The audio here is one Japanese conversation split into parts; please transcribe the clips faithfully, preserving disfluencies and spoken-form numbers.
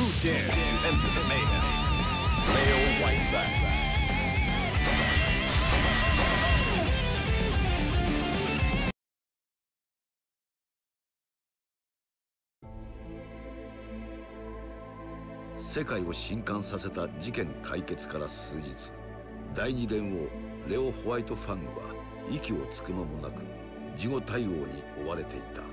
Who dares to enter the mayhem? Leo Whiteback. 世界を震撼させた事件解決から数日、第二連王レオ・ホワイト・ファングは息をつく間もなく事後対応に追われていた。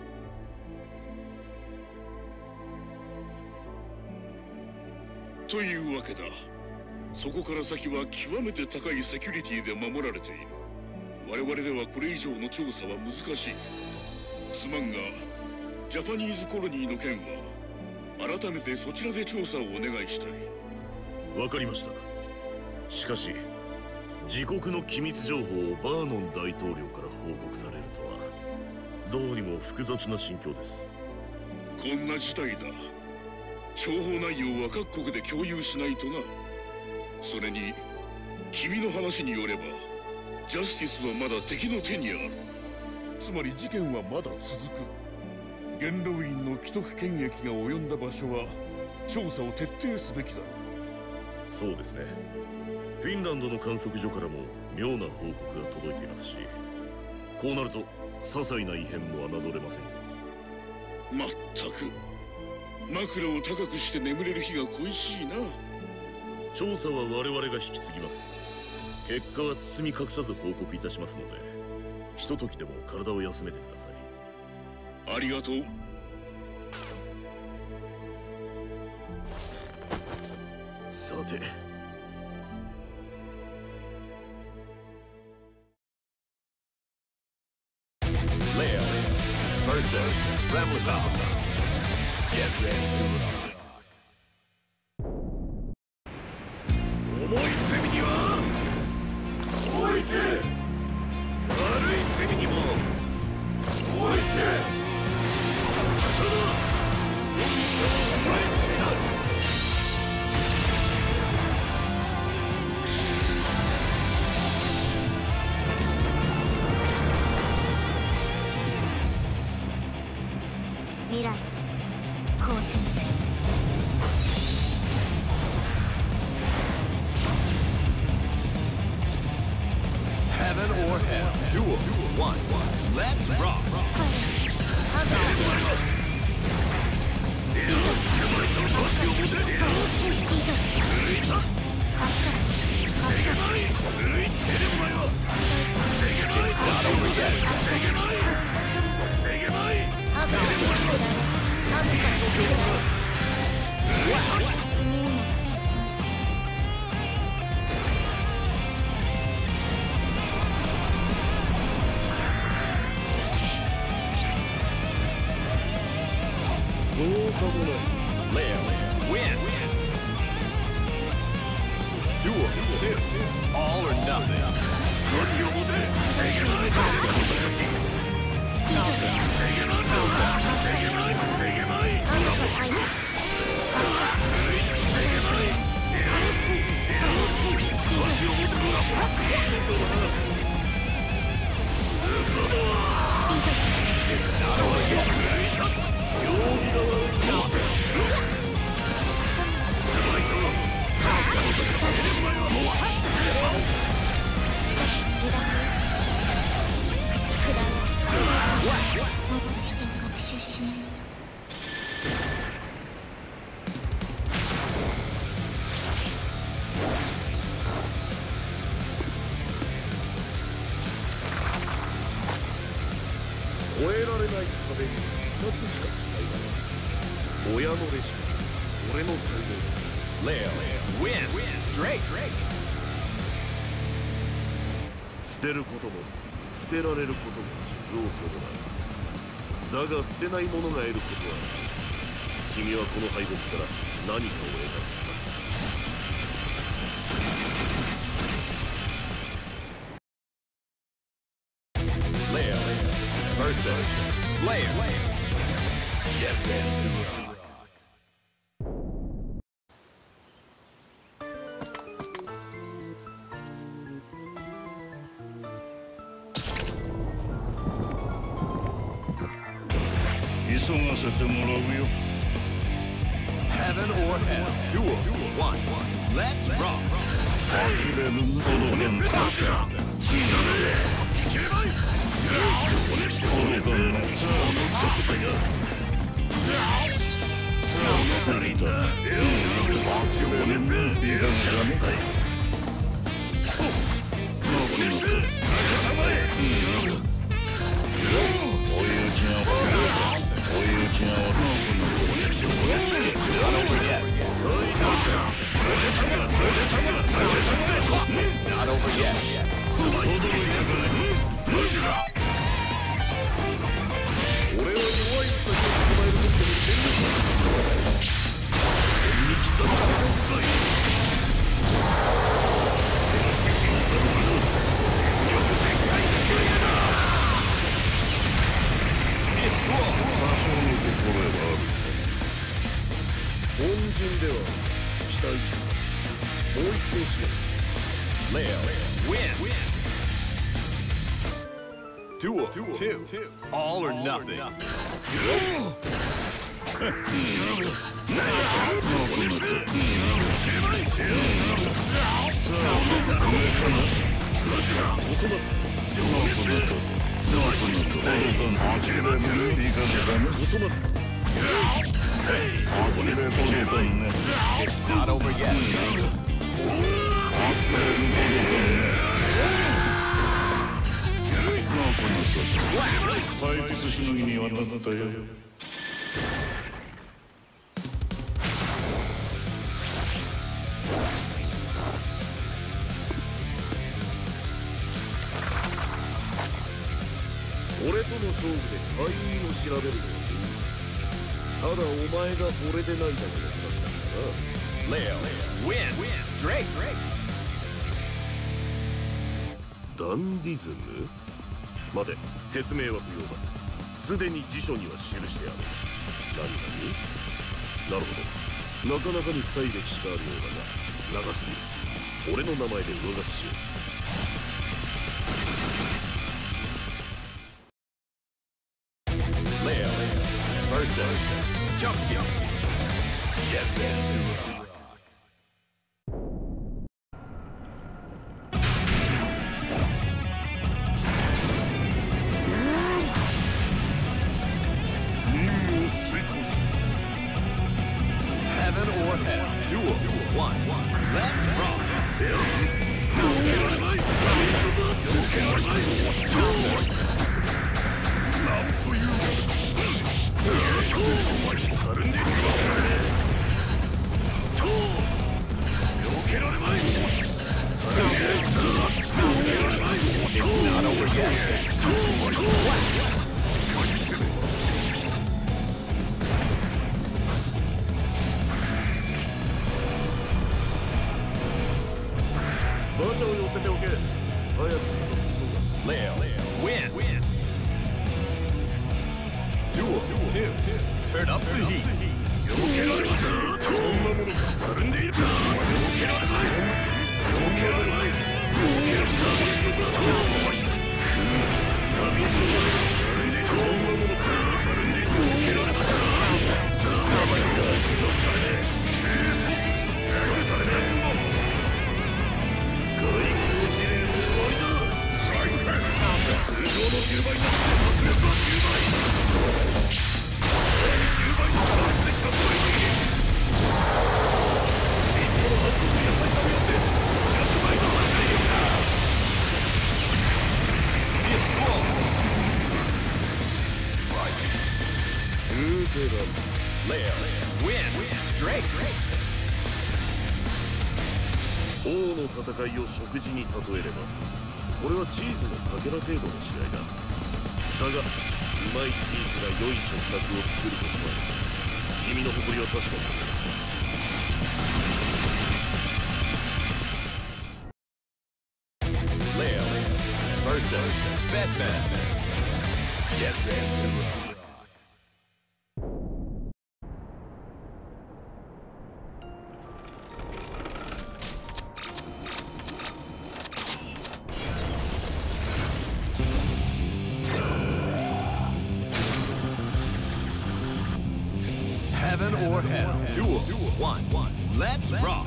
というわけだ。そこから先は極めて高いセキュリティで守られている。我々ではこれ以上の調査は難しい。すまんが、ジャパニーズコロニーの件は改めてそちらで調査をお願いしたい。 わかりました。しかし自国の機密情報をバーノン大統領から報告されるとは、どうにも複雑な心境です。 こんな事態だ。情報内容は各国で共有しないとな。それに君の話によればジャスティスはまだ敵の手にある。 つまり事件はまだ続く。元老院の既得権益が及んだ場所は調査を徹底すべきだろう。 そうですね。フィンランドの観測所からも妙な報告が届いていますし、こうなると些細な異変も侮れません。 まったく枕を高くして眠れる日が恋しいな。 調査は我々が引き継ぎます。結果は包み隠さず報告いたしますので、ひとときでも体を休めてください。 ありがとう。 さて、 Leo versus Replica. Get ready to rock. 重い攻めには置いて、軽い攻めにも置いて。 未来と交戦する。 Heaven or hell. Duel one. Let's rock. 造作もない。Leo win. Duel two. All or nothing. It's not over yet. Slash. 越えられない壁に二つしか記載がない。親のレシピ、俺の才能。 Leo win. Straight. 捨てることも捨てられることも傷を伴う。だが捨てないものが得ることは、君はこの敗北から何かを得たんですか。 Leo versus Slayer. Get ready to rock. 急がせてもらうよ。 Heaven or hell. Duel. One. Let's rock. It's not over yet. Leo, win. Duel. Two. All or nothing. It's not over yet. 退屈しのぎにはなったよ。 俺との勝負で敗因を調べるのはいい。ただお前が俺でないだけの話だからな。 Leo, win. Straight. ダンディズム？待て、説明は不要だ。すでに辞書には記してある。何々？なるほど。なかなかに深い歴史があるようだが、長すぎる。俺の名前で上書きしよう。 Leo versus Jump. Get ready to rock. Heaven or hell. Duel. One. Let's rock. It's not over yet. Slap. 馬車を寄せておけ。早くそうだ。 Leo, win. Duel. Two. Turn up the heat. 避けられます。そんなものがたるんでいるか。避けられない。避けられない。避けられない。そんなものがたるんでいる。避けられます。さあ、名前がどっかで。されない。外交指令の終わりだ。通常のじゅうばいだ。迫力はじゅうばい。じゅうばいの迫力できたといい。スピードの反則や対策によってひゃくばいの破壊力だ。ディストロー。ルーテラン。Leo, win, straight. 王の戦いを食事に例えれば、これはチーズのかけら程度の試合だ。だが、うまいチーズが良い食卓を作ることもある。君の誇りは確かだ。Leo versus Batman. Get ready to rock. Heaven or hell. Duel. One. Let's rock.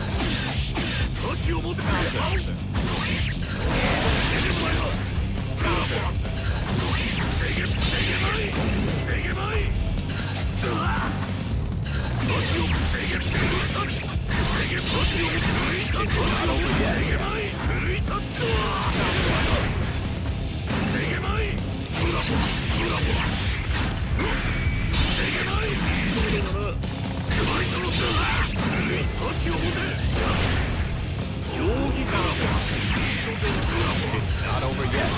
It's not over yet.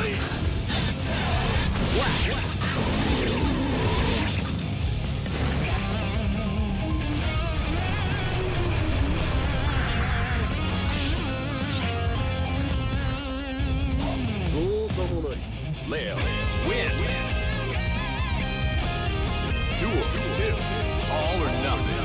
Leo, win. Duel, two. All or nothing.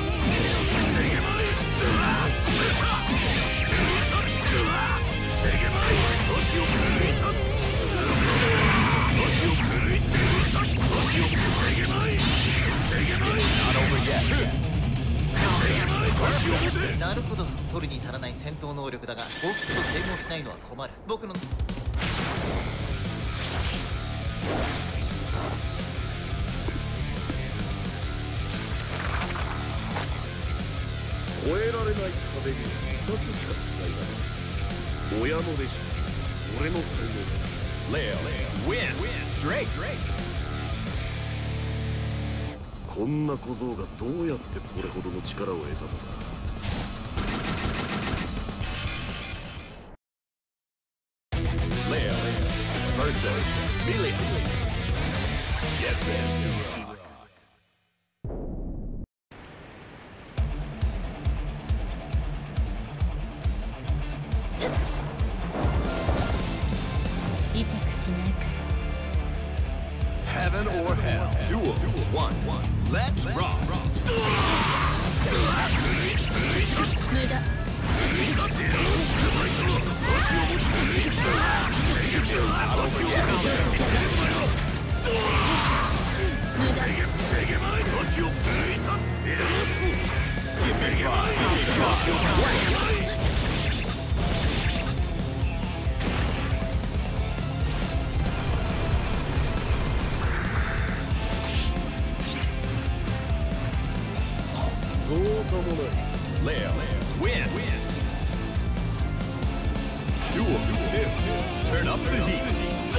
It's not over yet. なるほど、取るに足らない戦闘能力だが、報復と整合しないのは困る。僕の越えられない壁にふたつしか記載がない。親のレシピ、俺の才能だ。レオ、 win, straight. こんな小僧がどうやってこれほどの力を得たのだ。 Leo versus Billy. Get ready to rock. Heaven or hell. Duel. One. Let's rock. Leo, win. Duel. Two. Turn up the heat.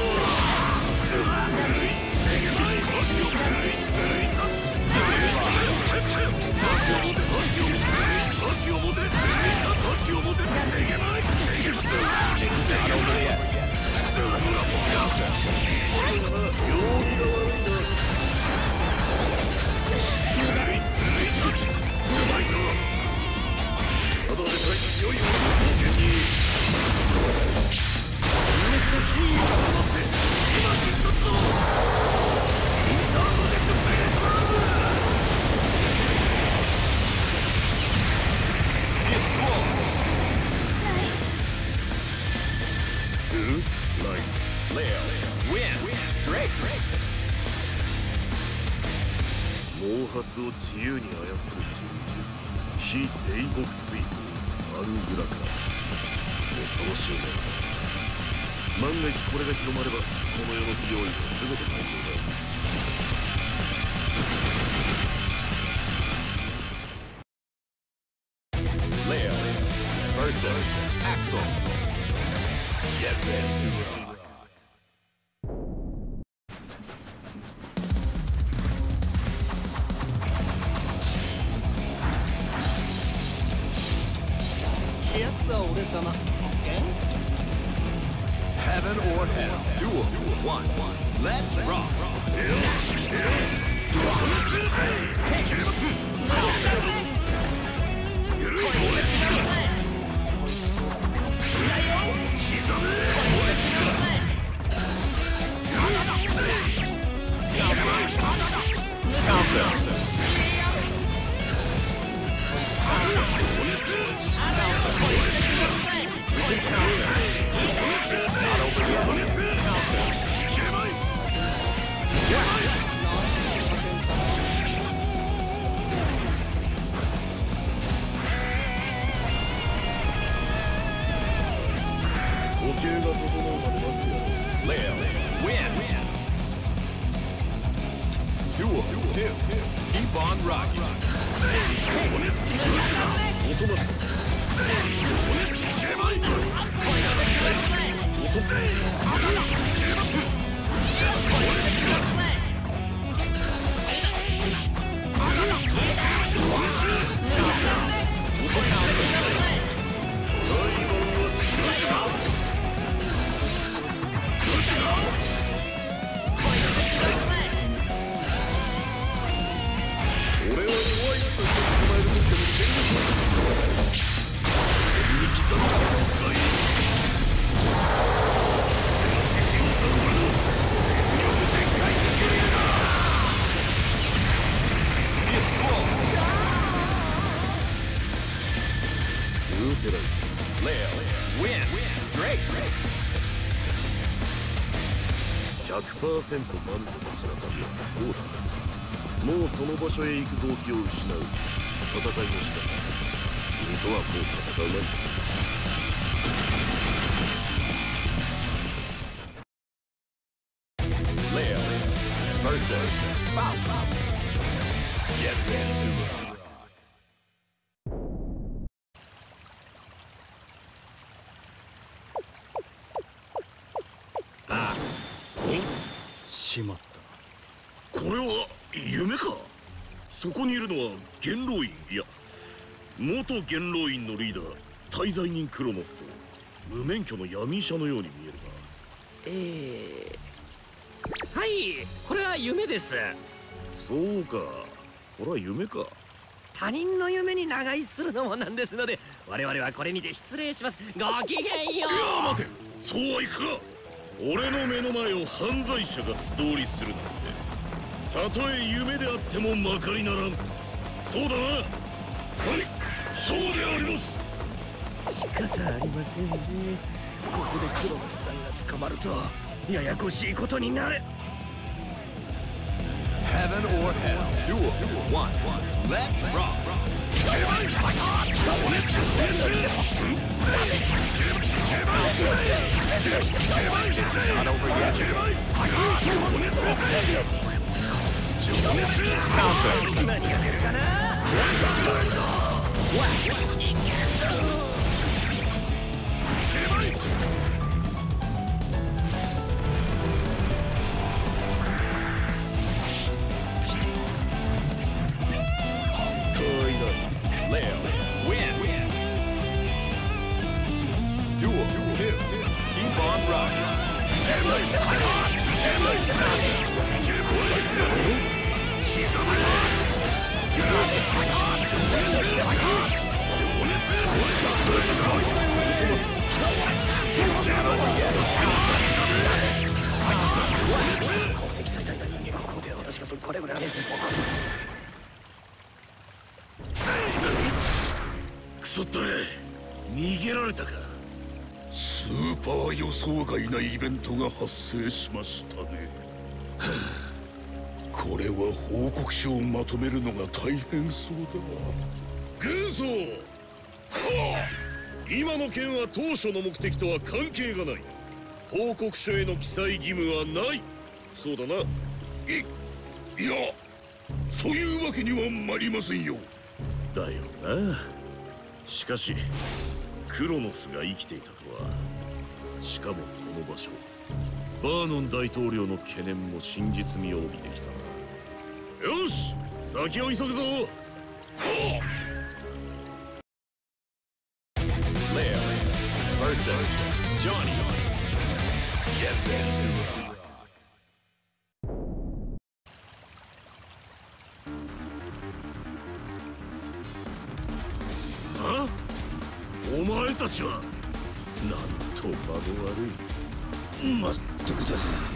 Leo, win. Straight. 毛髪を自由に操る禁獣、非霊獄追放アングラカー。恐ろしいね。万が一これが広まれば、この世の不用意が全て解放だ。 Leo versus Axel. Get ready to rock. Heaven or hell. Duel. One. Let's rock. 形が整うまで待ってやる。 Leo, win. Duel two. Keep on rocking. 遅まった。遅っ。ひゃくパーセント 満足した旅は不幸だ。もうその場所へ行く動機を失う。戦いの仕方、君とはもう戦うまい。 Leo versus Bao. Get ready to rock. しまった。 これは夢か。そこにいるのは元老院、いや元元老院のリーダー大罪人クロノスと無免許の闇医者のように見えるが。 えー、はい、これは夢です。 そうか、これは夢か。 他人の夢に長居するのもなんですので、我々はこれにて失礼します。ごきげんよう。 いや待て、そうはいくか。俺の目の前を犯罪者が素通りするなんて、たとえ夢であってもまかりならん。そうだな。はい、そうであります。 仕方ありませんね。ここでクロノスさんが捕まるとややこしいことになる。 Heaven or hell. Duel one. Let's rock. It's not over yet. Counter. 何が出るかな。 Leo, win. Duel two. Keep on rocking. 功績最大な人間国宝では私がこれぐらいのクソったれ、逃げられたか。 スーパー予想外なイベントが発生しましたね。はあ、これは報告書をまとめるのが大変そうだ。 軍曹、はあ、今の件は当初の目的とは関係がない。報告書への記載義務はない。そうだな。い、 いや、そういうわけにはまりませんよ。 だよな。しかしクロノスが生きていたとは。しかもこの場所、バーノン大統領の懸念も真実味を帯びてきたな。よし、先を急ぐぞ。はあ、 Leo versus Johnny. Get ready to rock. あ？お前たちはなんと間の悪い。 まったくだ。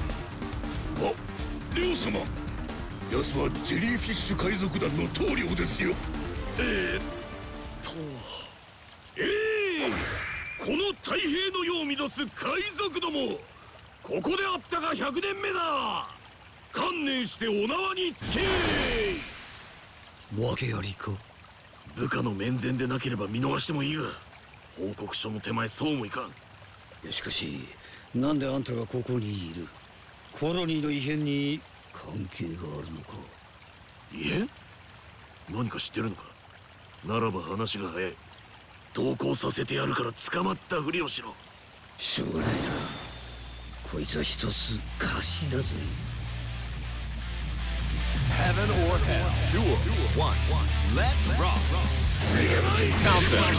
あ、レオ様、奴はジェリーフィッシュ海賊団の頭領ですよ。 えー、っとええー、この太平の世を乱す海賊ども、ここであったがひゃくねんめだ。観念してお縄につけ。 訳ありか。 部下の面前でなければ見逃してもいいが、報告書の手前そうもいかん。 いやしかしなんであんたがここにいる？コロニーの異変に関係があるのか？ 異変？何か知ってるのか？ならば話が早い。同行させてやるから捕まったふりをしろ。 しょうがないな。こいつは一つ貸しだぜ。 Heaven or hell. Duel. One. Let's rock. Countdown.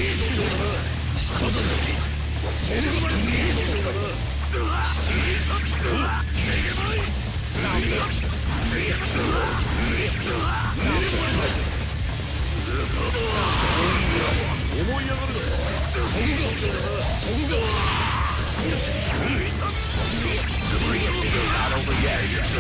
Not over yet.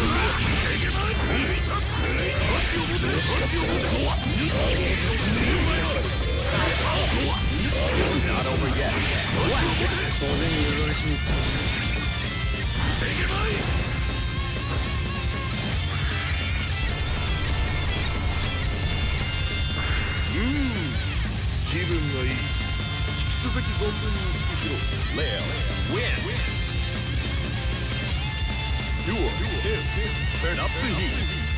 Not over yet. これにやられちまった。 うん、気分がいい。引き続き存分に意識しろ。 Leo, win. Duel. Two. Turn up the heat.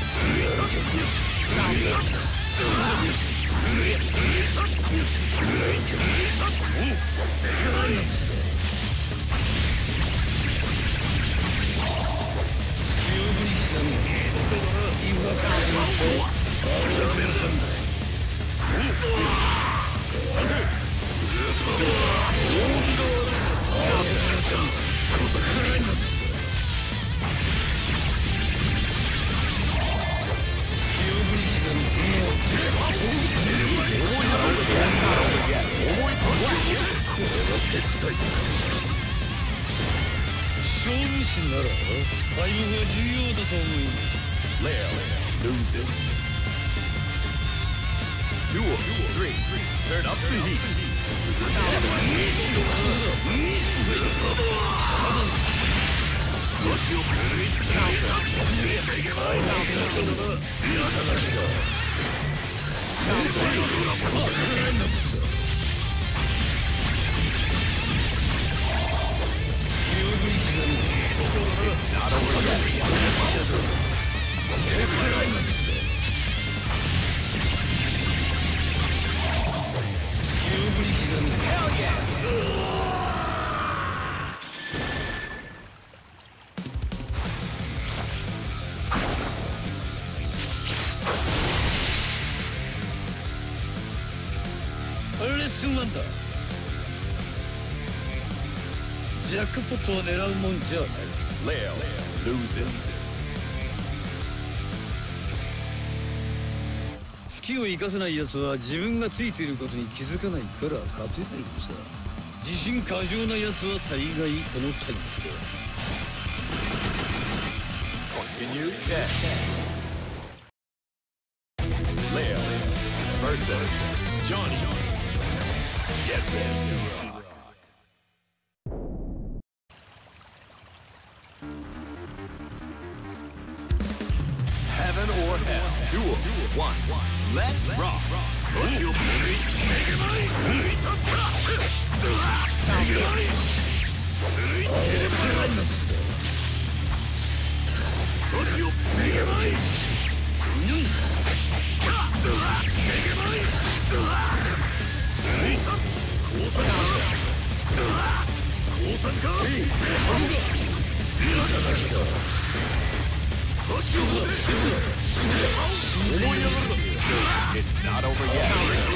Leo, losing. Duel. Three. Turn up the heat. It's not over yet. Hell yeah! レッスンワンだ。ジャックポットを狙うもんじゃない。 Leo, losing. 月を生かせない奴は自分がついていることに気づかないから勝てないのさ。自信過剰な奴は大概このタイプだ。 Continue dead. Leo versus Johnny. Get ready to rock. Heaven or hell. Duel. One. Let's rock. It's not over yet.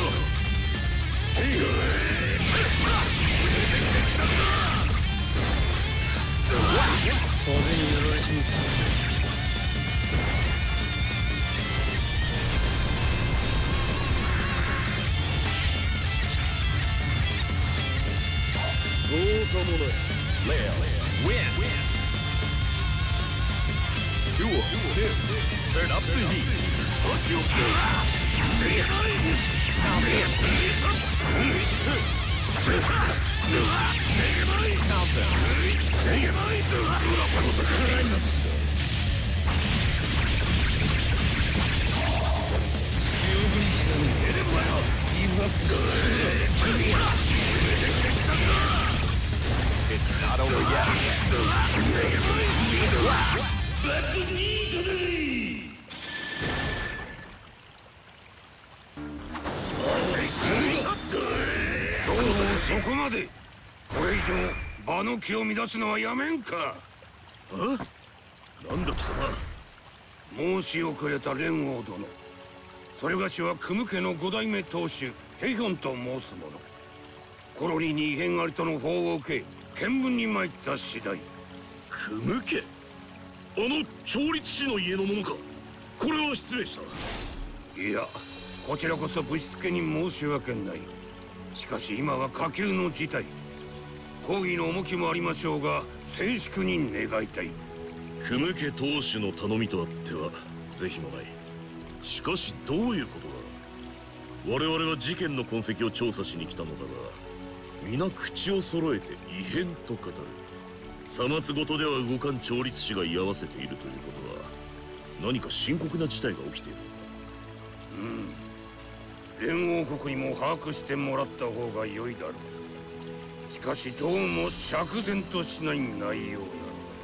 Leo, win. Duel. Two. Turn up the heat. そこまで。これ以上場の気を乱すのはやめんか。 あ、なんだ貴様。 申し遅れた蓮王殿。それがしはクム家の五代目当主ヘヒョンと申す者。コロニーに異変ありとの報を受け見聞に参った次第。 クム家、あの調律師の家の者か。これは失礼した。 いや、こちらこそぶしつけに申し訳ない。しかし今は下級の事態。抗議の重きもありましょうが静粛に願いたい。 クム家当主の頼みとあっては是非もない。しかしどういうことだ。我々は事件の痕跡を調査しに来たのだが、皆口を揃えて異変と語る。さまつごとでは動かん調律師が居合わせているということは、何か深刻な事態が起きているのだ。 うん、連王国にも把握してもらった方が良いだろう。しかしどうも釈然としない内容な。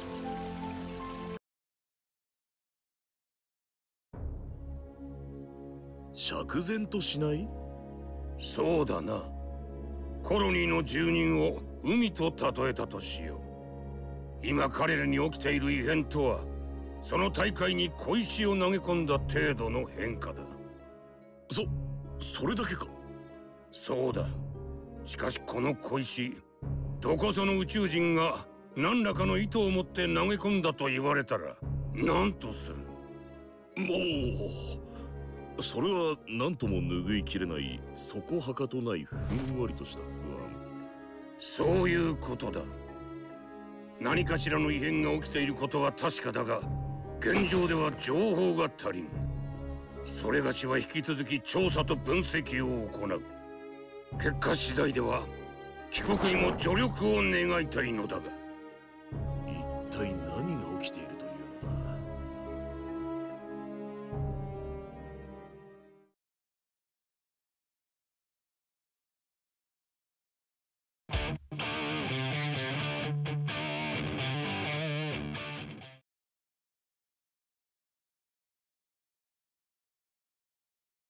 釈然としない？ そうだな。コロニーの住人を海と例えたとしよう。今彼らに起きている異変とは、その大海に小石を投げ込んだ程度の変化だ。 そ、それだけか。 そうだ。しかしこの小石、どこぞの宇宙人が何らかの意図を持って投げ込んだと言われたら何とする。 もうそれは何とも拭いきれないそこはかとないふんわりとした不安。 そういうことだ。何かしらの異変が起きていることは確かだが、現状では情報が足りん。それがしは引き続き調査と分析を行う。結果次第では帰国にも助力を願いたいのだが。 一体何が起きているというのだ。